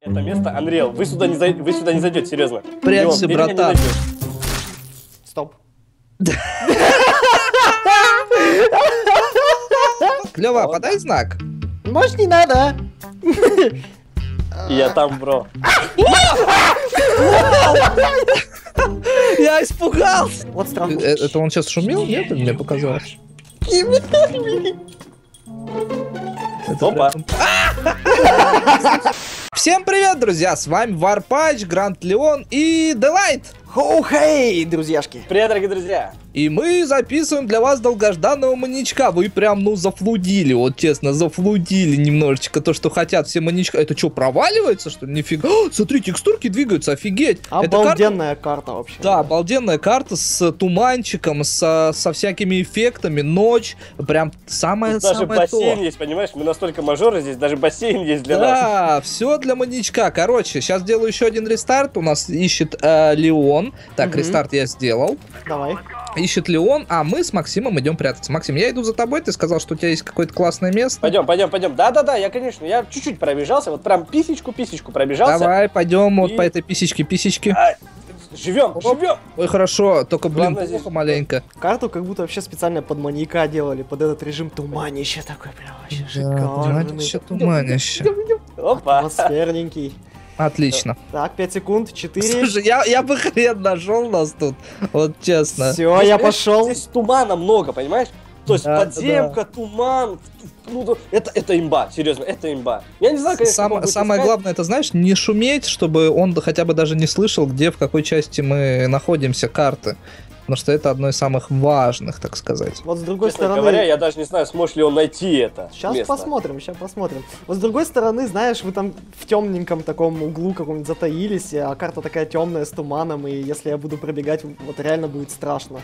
Это место Unreal. Вы сюда не зайдете, серьезно. Прячься, братан. Стоп. Лёва, подай знак. Может, не надо. Я там, бро. Я испугался. Вот странно. Это он сейчас шумел? Нет, мне показалось. Опа. Всем привет, друзья! С вами Варпач, Гранд Леон и Делайт. Хоу-хей, друзьяшки. Привет, дорогие друзья. И мы записываем для вас долгожданного маньячка. Вы прям, зафлудили, вот честно, зафлудили немножечко то, что хотят все маньячка. Это что, проваливается, что ли? Нифига. О, смотри, текстурки двигаются, офигеть. Обалденная карта вообще. Да, обалденная карта с туманчиком, со всякими эффектами, ночь. Прям самое Даже бассейн то. есть, понимаешь? Мы настолько мажоры здесь, даже бассейн есть для нас. Да, все для маньячка. Короче, сейчас делаю еще один рестарт. У нас ищет Леон. Так, рестарт я сделал. Давай. Ищет Леон, а мы с Максимом идем прятаться. Максим, я иду за тобой, ты сказал, что у тебя есть какое-то классное место. Пойдем. Да, я, конечно, я чуть-чуть пробежался, вот прям писечку пробежался. Давай, пойдем вот по этой писечке. Живем. Ой, хорошо, только, блин, Главное плохо здесь- маленько. Карту как будто вообще специально под маньяка делали, под этот режим туманище такой, прям вообще шикарный. Туманище. Опа. Атмосферненький. Отлично. Так, 5 секунд, 4. Слушай, я бы хрен нашел нас тут, вот честно. Все, я пошел. Здесь тумана много, понимаешь? То есть Да, подземка, туман, ну, это имба, серьезно, это имба. Я не знаю, конечно, как он будет Самое искать. главное, это знаешь, не шуметь, чтобы он хотя бы даже не слышал, где, в какой части мы находимся карты. Потому что это одно из самых важных, так сказать. Вот с другой Честно стороны... говоря, я даже не знаю, сможет ли он найти это Сейчас место. посмотрим. Вот с другой стороны, знаешь, вы там в темненьком таком углу каком-нибудь затаились, а карта такая темная с туманом, и если я буду пробегать, вот реально будет страшно.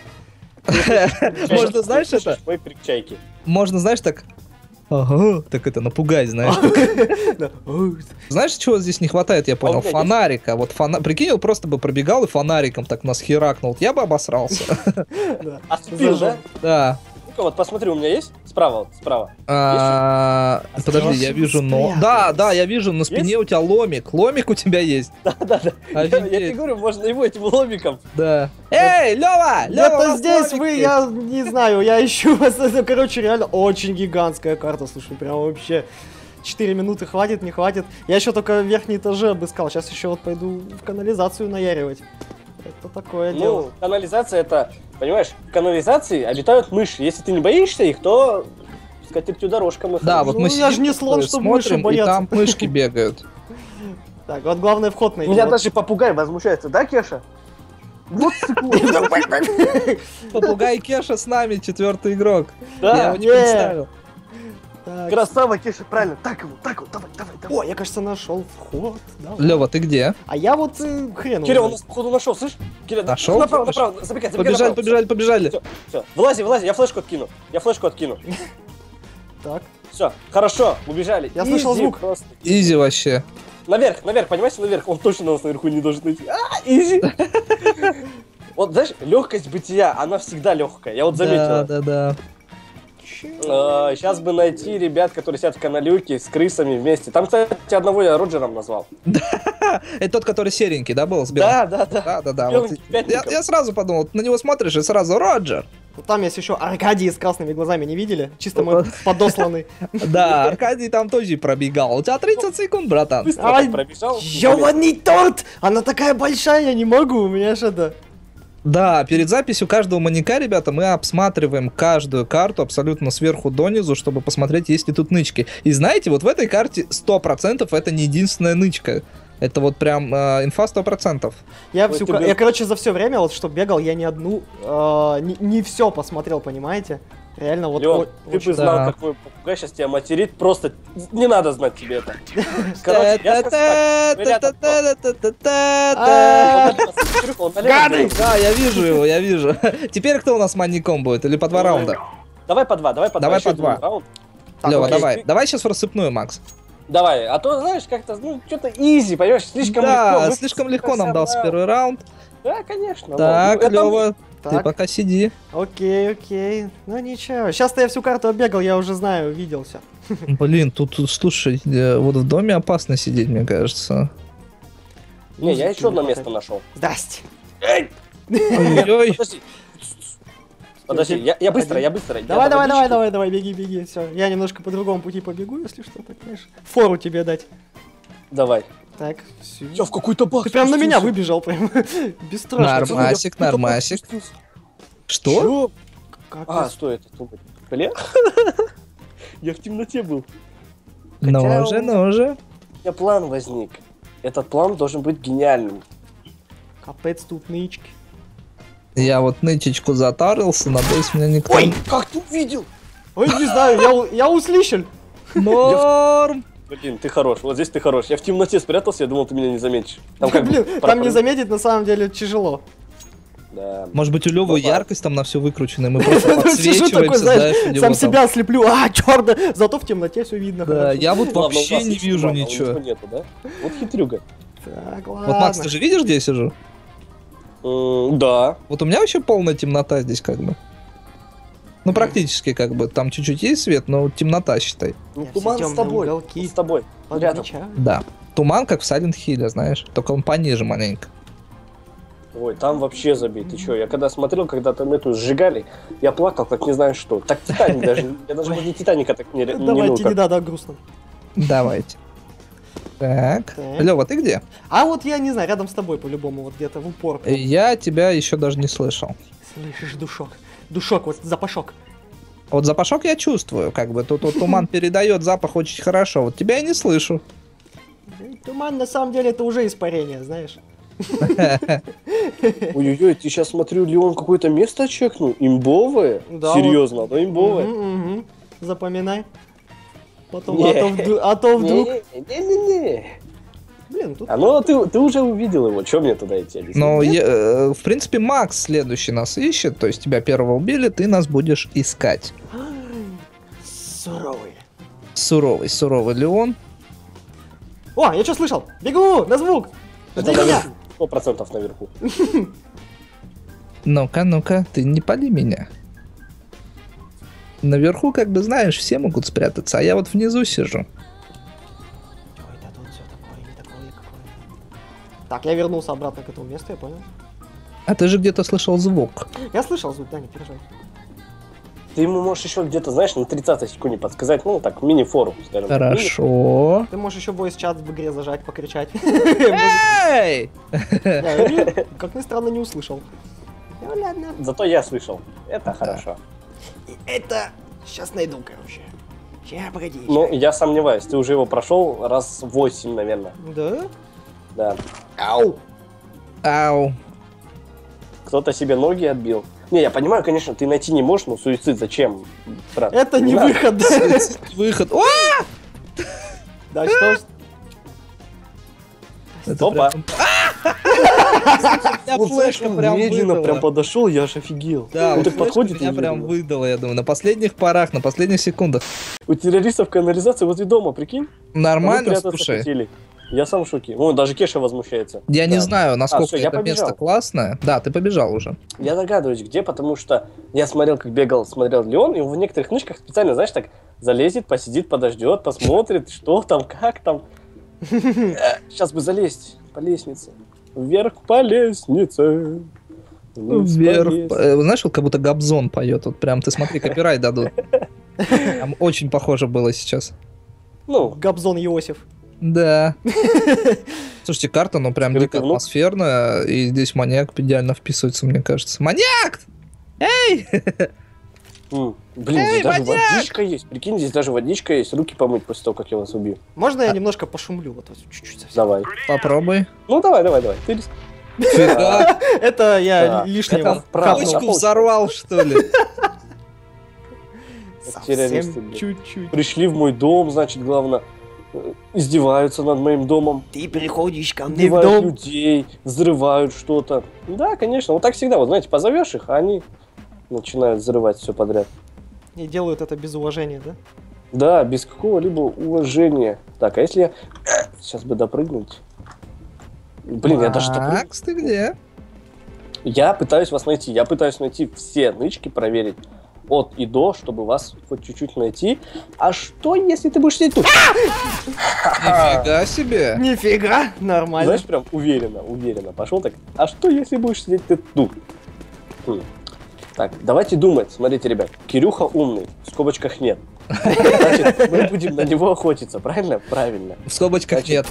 Можно, знаешь, это? Мой крик чайки. Можно, знаешь, так... Ага, так это напугать, знаешь. Да. Знаешь, чего здесь не хватает, я понял? у меня есть. Фонарика. Вот прикинь, он просто бы пробегал и фонариком так нас херакнул. Я бы обосрался. Да. Отступил, да? Да. Ну-ка, вот посмотри, у меня есть? Справа. Подожди, я вижу, но... Да, я вижу, на спине у тебя ломик. Ломик у тебя есть. Да. Я тебе говорю, можно его этим ломиком. Да. Эй, Лёва! Это здесь вы, я не знаю, я ищу вас. Это, короче, реально очень гигантская карта, слушай, прям вообще 4 минуты хватит, не хватит. Я еще только верхние этажи обыскал, сейчас еще вот пойду в канализацию наяривать. Это такое дело. Ну, канализация это, понимаешь, в канализации обитают мыши. Если ты не боишься их, то с катертью дорожка мы Да, ходим. вот Ну, мы я ж сидим, не слон, такое, чтоб мыши смотрим, и боятся. там мышки бегают. Так, вот главное вход найти. Меня Вот. даже попугай возмущается, да, Кеша? Вот секунду. Попугай Кеша с нами, 4-й игрок. Я Да, его не представил. Так. красава, Кеша, правильно. Так его, давай. О, я, кажется, нашел вход. Да. Лёва, ты где? А я вот хрен. Кирилл, он нас походу нашел, слышь? Кирилл, Нашел? Направо, забегай Побежали. Все, вылази, я флешку откину. Так. Все, хорошо, убежали. Я слышал Изи звук. просто. Изи вообще. Наверх, понимаете, наверх. Он точно нас наверху не должен найти. Изи. Вот, знаешь, легкость бытия, она всегда легкая. Я вот заметил. Да. Сейчас бы найти ребят, которые сидят в каналюке с крысами вместе. Там, кстати, одного я Роджером назвал. Это тот, который серенький, да, был? С белым? Да. Да. Белым Вот пятником. я сразу подумал, на него смотришь и сразу Роджер. Вот там есть еще Аркадий с красными глазами, не видели? Чисто мой подосланный. Да, Аркадий там тоже пробегал. У тебя 30 секунд, братан. Быстро Ай, так пробежал. ёбаный торт! Она такая большая, я не могу, у меня ж это... Да, перед записью каждого маньяка, ребята, мы обсматриваем каждую карту абсолютно сверху донизу, чтобы посмотреть, есть ли тут нычки. И знаете, вот в этой карте 100% это не единственная нычка. Это вот прям инфа 100%. Я, Ой, всю, ты, ка- блин. я, короче, за все время, вот что бегал, я ни одну, не все посмотрел, понимаете? Реально, вот... Лён, ты очень- бы знал, Да. как мой попугай сейчас тебя материт, просто не надо знать тебе это. Короче, я скажу так, вы рядом, он налево, Гады! налево. Да, я вижу его, я вижу. Теперь кто у нас маньяком будет? Или по 2 раунда? Давай по два. Давай по еще два. один раунд. Так, Лёва, окей. давай. Давай сейчас в рассыпную, Макс. Давай, а то, знаешь, как-то, что-то изи, понимаешь, слишком легко. Да, Мы слишком легко нам дался профессионалы. первый раунд. Да, конечно. Так, ну, это Лёва, Ты Так, пока сиди. окей. Ну ничего. Сейчас-то я всю карту оббегал, я уже знаю, виделся. Блин, тут, слушай, вот в доме опасно сидеть, мне кажется. Не, я еще одно место нашел. Здрасте. Эй! Ой-ой. Подожди. Подожди, я быстро. Давай, беги, все. Я немножко по другому пути побегу, если что, так, знаешь. Фору тебе дать. Давай. Так, все. Я в какой-то бак Ты прям на меня спустился. выбежал, прям. Бесстрашно. Нормасик, нормасик. Что? Чё? Капец. А, стой, это тут. Бля. Я в темноте был. Ну Хотя уже, у ну уже. меня план возник. Этот план должен быть гениальным. Капец тут нычки. Я вот нычечку затарился, надеюсь, меня никто... Ой, как ты увидел? Ой, не знаю, я услышал. Норм! Блин, ты хорош, вот здесь ты хорош. Я в темноте спрятался, я думал, ты меня не заметишь. Там как бы Блин, там не заметить на самом деле тяжело. Да. Может быть, у Лёвы Ну да. яркость там на все выкручена, и мы просто Сижу такой, подсвечиваемся, знаешь, знаешь, у него сам там. себя ослеплю, черно, зато в темноте все видно. Да, хорошо. я вот Ладно, у вообще вас не есть вижу туман, а у ничего. него нету, да? Вот хитрюга. Так, ладно. Вот, Макс, ты же видишь, где я сижу? Да. Вот у меня вообще полная темнота здесь как бы. Ну, практически как бы. Там чуть-чуть есть свет, но темнота, считай. Ну, Я туман все с тобой. темные уголки Он с тобой. Рядом. подмечаю. Да. Туман, как в Silent Hill, знаешь. Только он пониже маленько. Ой, там вообще забей. Ты чё? Я когда смотрел, когда там эту сжигали, я плакал, как не знаю что. Так Титаник даже. Я даже возле Титаника так не ну Давайте, как. не надо грустно. Давайте. Так. Так. Лёва, ты где? А вот я не знаю, рядом с тобой по-любому, вот где-то в упор. Я тебя еще даже не слышал. Слышишь, душок. Душок, вот запашок. Вот запашок я чувствую, как бы тут вот туман передает запах очень хорошо. Вот тебя я не слышу. Туман, на самом деле, это уже испарение, знаешь. Ой-ой-ой, ты сейчас смотрю, Леон какое-то место чекнул? Имбовое? Да, Серьезно, оно имбовое? Мгм. Запоминай. Потом, Не. а то вдруг... Не-не-не. Блин, тут... А ну ты уже увидел его, чё мне туда идти? объясни? Но, в принципе, Макс следующий нас ищет, то есть тебя первого убили, ты нас будешь искать. Суровый. Суровый Леон. О, я что слышал? Бегу на звук! Жди меня! 100% наверху. Ну-ка, ты не пали меня. Наверху, как бы, знаешь, все могут спрятаться, а я вот внизу сижу. Ой, да тут все такое, не такое, какое. Так, я вернулся обратно к этому месту, я понял. А ты же где-то слышал звук. Я слышал звук, да, не переживай. Ты ему можешь еще где-то, знаешь, на 30 секунде подсказать, ну так, мини-форум, скажем так. Хорошо. Ты можешь еще voice-чат в игре зажать, покричать. Эй! Как ни странно, не услышал. Ну ладно. Зато я слышал. Это хорошо. Это... Сейчас найду, короче. Сейчас, погоди. Ну, я сомневаюсь, ты уже его прошел раз 8, наверное. Да? Да. Ау! Ау. Кто-то себе ноги отбил. Не, я понимаю, конечно, ты найти не можешь, но суицид зачем? Брат, Это не надо. выход. Выход. О! Да что ж... Это Опа. прям- Я Вот, знаешь, флешка он прям медленно выдала. прям подошел, я аж офигел. Да, он вот так флешка подходит меня и прям видно. выдала, я думаю, на последних порах, на последних секундах. У террористов канализация возле дома, прикинь? А мы Нормально, прятаться слушай. хотели. Я сам в шоке. О, даже Кеша возмущается. Я не Да. знаю, насколько всё, я это место побежал. классное. Да, ты побежал уже. Я догадываюсь, где, потому что я смотрел, как бегал, смотрел Леон, и в некоторых книжках специально, знаешь, так залезет, посидит, подождет, посмотрит, что там, как там. Сейчас бы залезть по лестнице. Вверх по лестнице. вниз по Вверх. лестнице. Знаешь, вот как будто Габзон поет. Вот прям, ты смотри, копирайт дадут. Там очень похоже было сейчас. Ну, Габзон Иосиф. Да. Слушайте, карта, ну прям Скрытый дико внук. атмосферная, и здесь маньяк идеально вписывается, мне кажется. Маньяк! блин, Эй, здесь даже маньяк! водичка есть. Прикинь, здесь даже водичка есть. Руки помыть после того, как я вас убью. Можно я немножко пошумлю? Вот чуть-чуть совсем. Давай. Попробуй. Ну, давай. Ты рис- Фига. Это я Да. лишнего Это правда. капнул. Почку взорвал, что ли? террористы, Совсем блин. чуть-чуть. Пришли в мой дом, значит, главное, издеваются над моим домом. Ты приходишь ко мне в Убивают дом. людей, взрывают что-то. Да, конечно, вот так всегда. Вот знаете, позовешь их, а они начинают взрывать все подряд. И делают это без уважения, да? Да, без какого-либо уважения. Так, а если я сейчас бы допрыгнуть? Блин, я даже допрыгнуть. Макс, ты где? Я пытаюсь вас найти. Я пытаюсь найти все нычки, проверить от и до, чтобы вас хоть чуть-чуть найти. А что, если ты будешь сидеть тут? Нифига себе. Нифига, нормально. Знаешь, прям уверенно пошел так. А что, если будешь сидеть ты тут? Так, давайте думать. Смотрите, ребят. Кирюха умный, в скобочках нет. Значит, мы будем на него охотиться, правильно? Правильно. В скобочках нет.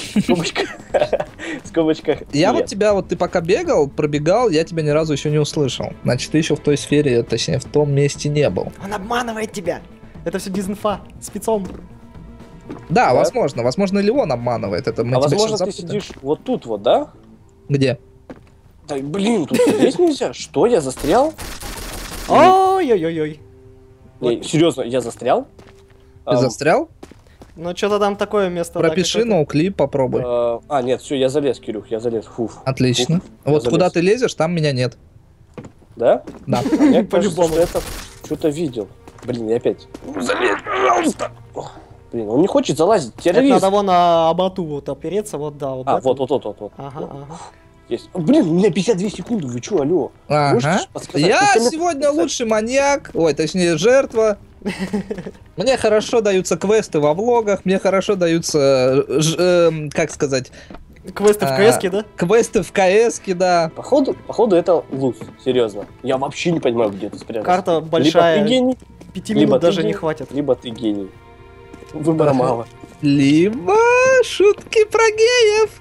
В скобочках Я вот нет. тебя, вот ты пока бегал, пробегал, я тебя ни разу еще не услышал. Значит, ты еще в той сфере, точнее, в том месте не был. Он обманывает тебя. Это все дизинфа, спецом. Да, Да. возможно. Возможно, или он обманывает. Это мы А тебя возможно, сейчас ты запутаем. сидишь вот тут вот, да? Где? Да, блин, тут сидеть нельзя. Что, я застрял? Ой-ой-ой-ой. Не, серьезно, я застрял? Ты застрял? Ну, что-то там такое место. Пропиши да, какое-то. ноуклип, попробуй. Нет, все, я залез, Кирюх, я залез. Фуф. Отлично. Ух, Вот я куда залез. ты лезешь, там меня нет. Да? Да. А мне кажется, По-любому. что это что-то видел. Блин, я опять. Залез, пожалуйста. Ох, блин, он не хочет залазить. Это Террорист. надо вон на аботу вот опереться, вот да. Вот А, это. вот. Ага, Вот. ага. Есть. Блин, у меня 52 секунды, вы чё, алло? Можете Ага. ж подсказать? Я Ну, сегодня лучший маньяк, ой, точнее, жертва. Мне хорошо даются квесты во влогах, мне хорошо даются, как сказать, Квесты в КСке, да? квесты в КСке, да. Походу это луз, серьезно. Я вообще не понимаю, где ты спрятался. Карта Либо ты большая, гений, 5 либо минут ты даже не гений, хватит. либо ты гений. Выбора мало. Либо шутки про геев.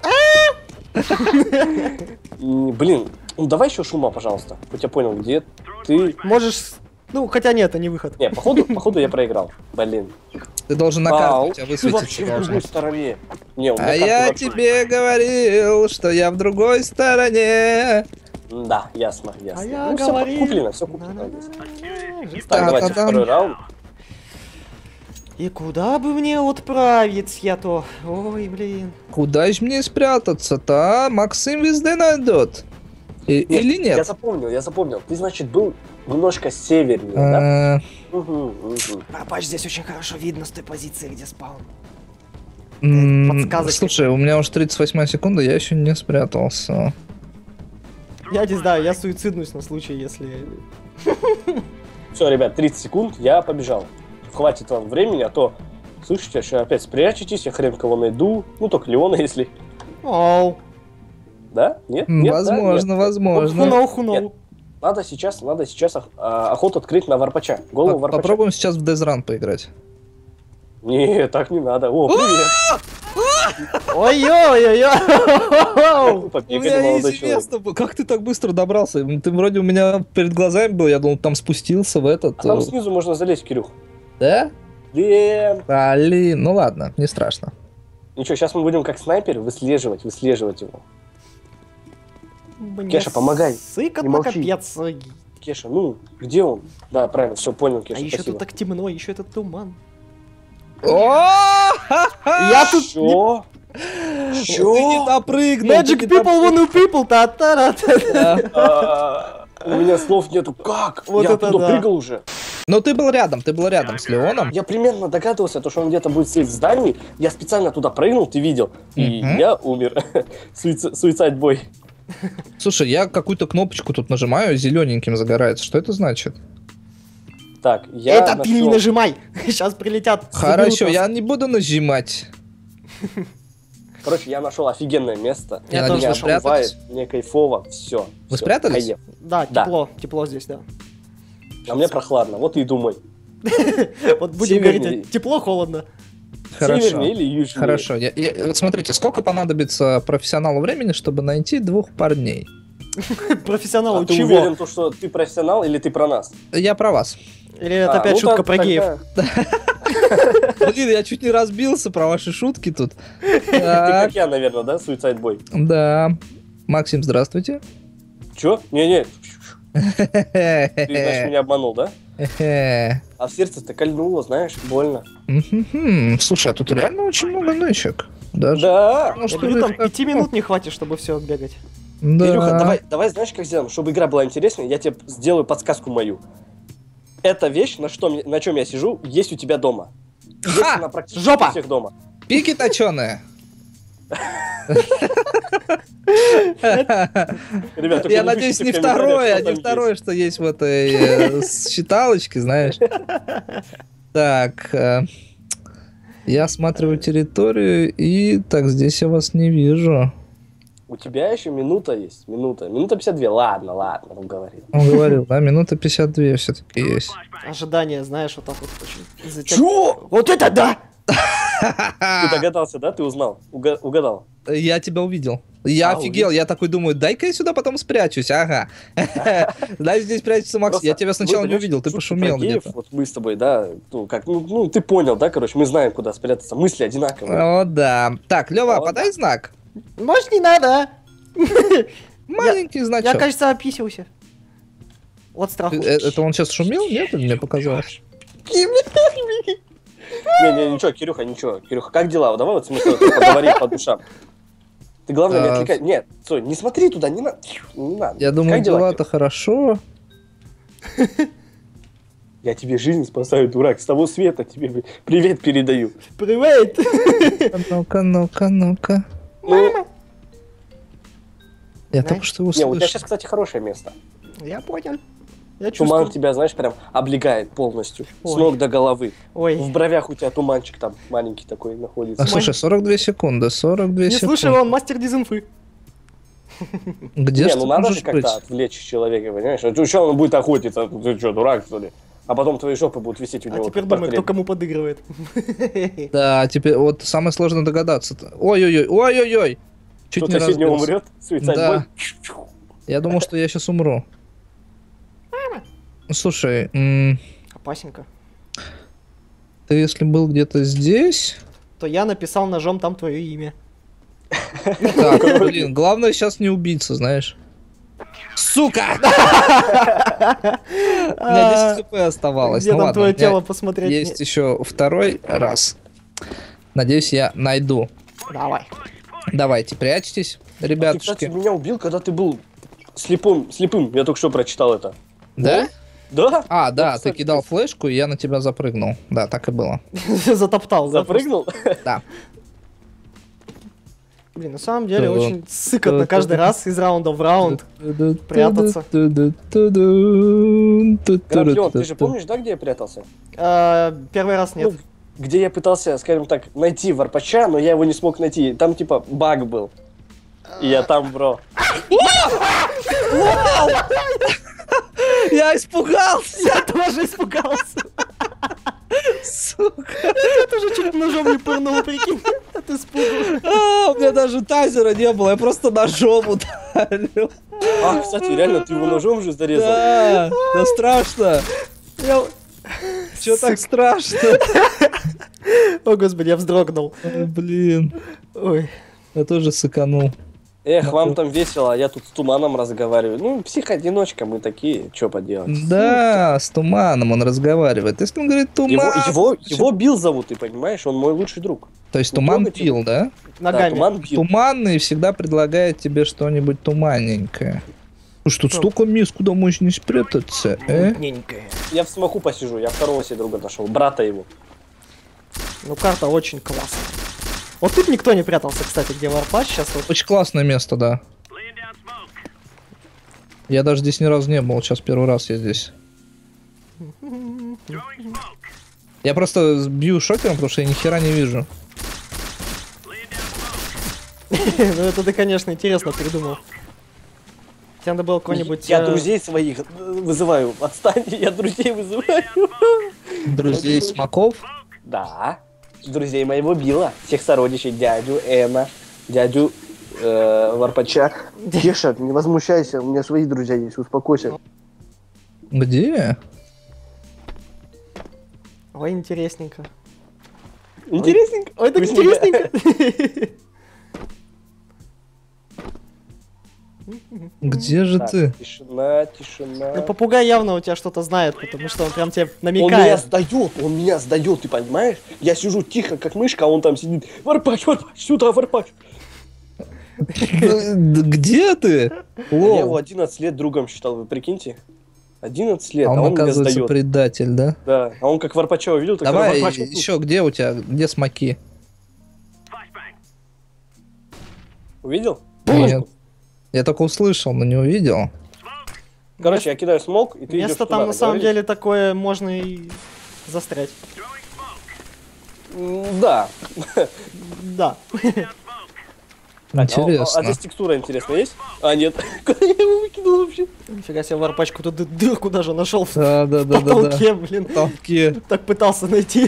Блин, ну давай еще шума, пожалуйста. Хоть я понял, где ты. Можешь... Ну, хотя нет, это не выход. Не, походу я проиграл. Блин. Ты должен на карту, у тебя ты высветиться вообще в должно. другой стороне. Не, у меня А карта я вообще- тебе говорил, что я в другой стороне. Да, ясно. А я Ну, всё говорил. куплено, все куплено. Да-да-да. Так, давайте Та-та-дам. второй раунд. И куда бы мне отправиться-то? Ой, блин. Куда ж мне спрятаться-то, а? Максим везде найдет. Или Я нет? запомнил. Ты, значит, был немножко севернее, да? Угу. Пропасть здесь очень хорошо видно с той позиции, где спал. М, подсказочки. Слушай, у меня уже 38 секунда, я еще не спрятался. Я не знаю, я суициднусь на случай, если... Все, ребят, 30 секунд, я побежал. Хватит вам времени, а то, слышите, что опять спрячетесь, я хрен кого найду. Ну, только Леона, если... Оу. Да? Нет? Нет, да? Возможно, Нет. возможно. Хуноу. Нет. Надо сейчас охоту открыть на Варпача. Голову Варпача. Попробуем сейчас в Death Run поиграть. Не, так не надо. О, привет. Ой-ой-ой-ой. У Побегали, меня молодой изи человек. место было. Как ты так быстро добрался? Ты вроде у меня перед глазами был, я думал, там спустился в этот... А там снизу можно залезть, Кирюх. Да? Блин. Блин, ну ладно, не страшно. Ничего, сейчас мы будем как снайпер выслеживать его. Кеша, помогай. Сыкотно, Не молчи. капец. Ой. Кеша, ну, где он? Да, правильно, все, понял, А Кеша, еще спасибо. тут так темно, еще этот туман. Я тут... Чё? Ты не допрыгнул. Magic ты не people wanna people, та-та-та-та. У меня слов нету. Как? Вот Я это оттуда да. прыгал уже. Но ты был рядом с Леоном. Я примерно догадывался, то, что он где-то будет сидеть в здании. Я специально туда прыгнул, ты видел. И Мгм. я умер. Суицид бой. Слушай, я какую-то кнопочку тут нажимаю, зелененьким загорается. Что это значит? Так, я Это ты не нашел- нажимай. Сейчас прилетят. Хорошо, заберут нас. я не буду нажимать. Короче, я нашел офигенное место. Я Я тоже Меня надеюсь, вы нашел. спрятались? мне кайфово, все. Вы спрятались? Да, Да. тепло здесь, да. А мне прохладно, вот и думай. Вот будем Севернее. говорить, тепло, холодно. Хорошо. Севернее или южнее? Хорошо. Вот смотрите, сколько понадобится профессионалу времени, чтобы найти двух парней? Профессионал А ты чего? уверен, то, что ты профессионал или ты про нас? Я про вас. Или это опять ну шутка так- про тогда- геев? Блин, я чуть не разбился про ваши шутки тут. Ты Так, как я, наверное, да, суицид бой? да. Максим, здравствуйте. Чё? Не-не, ты, значит, меня обманул, да? А в сердце-то кольнуло, знаешь, больно. Слушай, а тут реально очень много нычек. Даже. Да. Ну, Я что говорю, их там как- 5 минут не хватит, чтобы все отбегать. Да. Кирюха, давай, знаешь, как сделаем? Чтобы игра была интереснее, я тебе сделаю подсказку мою. Эта вещь, на чем я сижу, есть у тебя дома. Есть Ха! она практически Жопа! у всех дома. Пики точеные. Ребят, только Я не надеюсь, пишите не в комментариях, второе, а что не там второе, что есть в этой считалочке, знаешь. Так, я осматриваю территорию, и так, здесь я вас не вижу. У тебя еще минута есть, минута. Минута 52, ладно, он говорил. Он говорил, да, минута 52 все-таки есть. Ожидание, знаешь, вот так вот очень... Чё? Вот это да! Ты догадался, да? Ты узнал? Угадал. Я тебя увидел. Я офигел, я такой думаю, дай-ка я сюда потом спрячусь, ага. Дай здесь прячется Макс. Я тебя сначала не увидел, ты пошумел где-то. Вот мы с тобой, да, ну, ты понял, да, короче, мы знаем, куда спрятаться. Мысли одинаковые. О, да. Так, Лева, О, подай знак. Может, не надо, а? Маленький Я, значок. кажется, описывался. Вот страх. Это он сейчас шумел? Нет, или мне показалось? Не, ничего, Кирюха, ничего. Кирюха, как дела? Давай вот смысл поговорить по душам. Ты главное не отвлекай. Нет, Сонь, не смотри туда, не надо. Не надо. Я думаю, Как дела, дела-то хорошо. Я тебе жизнь спасаю, дурак. С того света тебе привет передаю. Привет! Ну-ка. Ну, Я только что его не, у тебя слышал. сейчас, кстати, хорошее место. Я понял. Я Туман чувствую. тебя, знаешь, прям облегает полностью. С Ой. ног до головы. Ой. В бровях у тебя туманчик там маленький такой находится. А, слушай, 42 секунды, 42 Не секунды. слушай, он мастер дезинфы. Где Не, ж ну ты надо же можешь как-то быть? отвлечь человека, понимаешь? А что он будет охотиться? Ты что, дурак, что ли? А потом твои жопы будут висеть у А него. теперь как думай, портрет. кто кому подыгрывает. Да, теперь вот самое сложное догадаться. Ой-ой-ой. Чуть Кто-то не сегодня разбился. умрет, суицид Да. бой. Я думал, что я сейчас умру. Слушай, Опасенько. ты если был где-то здесь... То я написал ножом там твое имя. Так, блин, главное сейчас не убиться, знаешь. Сука! У меня 10 хп оставалось. Где Ну там ладно, твое у меня тело посмотреть? есть еще второй раз. Надеюсь, я найду. Давай. Давайте, прячьтесь, Ты, кстати, ребятушки. меня убил, когда ты был слепым. Я только что прочитал это. Да? Да? А, да, Ну, ты кстати, кидал флешку, и я на тебя запрыгнул. Да, так и было. Затоптал, да? Запрыгнул? Да. Блин, на самом деле Да. очень сыкотно каждый раз из раунда в раунд. Прятаться. Графлион, ты же помнишь, да, где я прятался? Первый раз нет. Ну, где я пытался, скажем так, найти варпача, но я его не смог найти. Там типа баг был. И я там, бро. Я испугался! Я тоже испугался. Сука! Я тоже чуть ножом не пырнул, прикинь. От испуга. У меня даже тазера не было, я просто ножом ударил. А, кстати, реально, ты его ножом же зарезал. Да страшно. Чё так страшно? О, господи, я вздрогнул. Ой, блин, Ой. я тоже сыканул. Эх, вам там весело, а я тут с туманом разговариваю. Ну, псих-одиночка, мы такие, что поделать. Да, с туманом он разговаривает. Если он говорит туман... Его Билл зовут, ты понимаешь? Он мой лучший друг. То есть не туман трогайте. пил, да? Да, Ногами. Туман Билл. Туманный всегда предлагает тебе что-нибудь туманненькое. Слушай, тут столько мест, куда можно спрятаться, Мутненькая. Я в смоку посижу, я второго себе друга нашел, брата его. Ну, карта очень классная. Вот тут никто не прятался, кстати, где варпач сейчас вот. Очень классное место, да. Я даже здесь ни разу не был, сейчас первый раз я здесь. Я просто бью шокером, потому что я ни хера не вижу. Ну, это ты, конечно, интересно придумал. Тебе надо было какой-нибудь... Я друзей своих вызываю. Отстань, я друзей вызываю. Друзей смоков. Да. Друзей моего Билла. Всех сородичей. Дядю Эна. Дядю Варпача. Кеша, не возмущайся. У меня свои друзья есть. Успокойся. Где? Ой, интересненько. Интересненько. Ой, так Вкусненько. интересненько. Где же Так, ты? Тишина, тишина. Ну, попугай явно у тебя что-то знает, потому что он прям тебе Он меня намекает. сдает, ты понимаешь? Я сижу тихо, как мышка, а он там сидит. Варпач, сюда, Варпач. Где ты? Я его Лол. 11 лет другом считал, вы прикиньте. 11 лет, А а он, он меня оказывается, сдает. предатель, да? Да, а он как Варпача увидел, так Давай, Варпач, вот тут. еще где у тебя, где смоки? Увидел? Нет. Я только услышал, но не увидел. Короче, я кидаю смог, и ты идешь Место туда, там на самом договорились? деле такое, можно и застрять. Да. Да. А Интересно. здесь текстура интересная есть? А, нет. Куда я его выкинул вообще? Нифига себе, варпачку тут дырку даже нашел в Да. потолке, блин. Толки. Так пытался найти.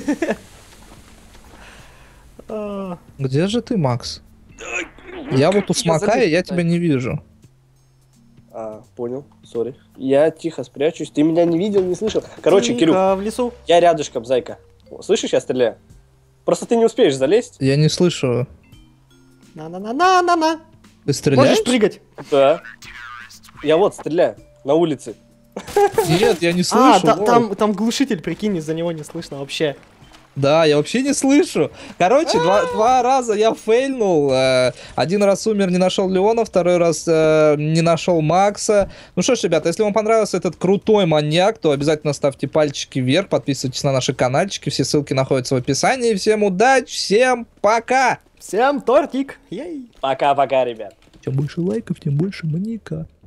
А, Где же ты, Макс? Я вот у смока, и я тебя не вижу. А, понял, сори. Я тихо спрячусь. Ты меня не видел, не слышал. Короче, тихо, Кирюх, в лесу. я рядышком, зайка. Слышишь, я стреляю? Просто ты не успеешь залезть. Я не слышу. На-на-на-на-на-на. Ты стреляешь? Можешь прыгать? Да. Я вот стреляю на улице. Нет, я не А, слышу. вот. там глушитель, прикинь, из-за него не слышно вообще. Да, я вообще не слышу. Короче, два раза я фейлнул. Один раз умер, не нашел Леона, второй раз не нашел Макса. Ну что ж, ребята, если вам понравился этот крутой маньяк, то обязательно ставьте пальчики вверх, подписывайтесь на наши каналчики, все ссылки находятся в описании. Всем удачи, всем пока! Всем тортик! Ей! Пока-пока, ребят. Чем больше лайков, тем больше маньяка.